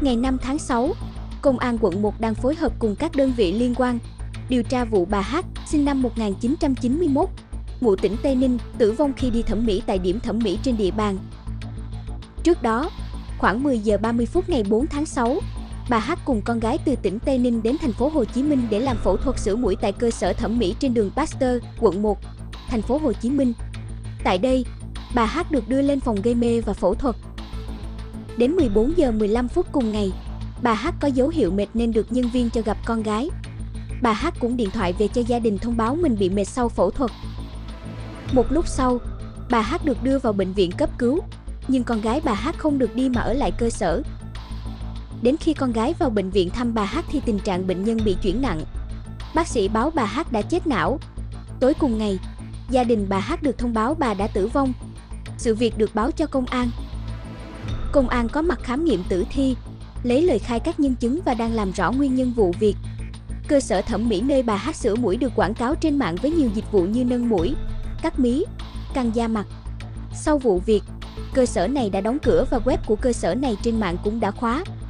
Ngày 5 tháng 6, Công an quận 1 đang phối hợp cùng các đơn vị liên quan điều tra vụ bà H, sinh năm 1991, ngụ tỉnh Tây Ninh, tử vong khi đi thẩm mỹ tại điểm thẩm mỹ trên địa bàn. Trước đó, khoảng 10 giờ 30 phút ngày 4 tháng 6, bà H cùng con gái từ tỉnh Tây Ninh đến thành phố Hồ Chí Minh để làm phẫu thuật sửa mũi tại cơ sở thẩm mỹ trên đường Pasteur, quận 1, thành phố Hồ Chí Minh. Tại đây, bà H được đưa lên phòng gây mê và phẫu thuật. Đến 14 giờ 15 phút cùng ngày, bà H có dấu hiệu mệt nên được nhân viên cho gặp con gái. Bà H cũng điện thoại về cho gia đình thông báo mình bị mệt sau phẫu thuật. Một lúc sau, bà H được đưa vào bệnh viện cấp cứu, nhưng con gái bà H không được đi mà ở lại cơ sở. Đến khi con gái vào bệnh viện thăm bà H thì tình trạng bệnh nhân bị chuyển nặng. Bác sĩ báo bà H đã chết não. Tối cùng ngày, gia đình bà H được thông báo bà đã tử vong. Sự việc được báo cho công an. Công an có mặt khám nghiệm tử thi, lấy lời khai các nhân chứng và đang làm rõ nguyên nhân vụ việc. Cơ sở thẩm mỹ nơi bà H sửa mũi được quảng cáo trên mạng với nhiều dịch vụ như nâng mũi, cắt mí, căng da mặt. Sau vụ việc, cơ sở này đã đóng cửa và web của cơ sở này trên mạng cũng đã khóa.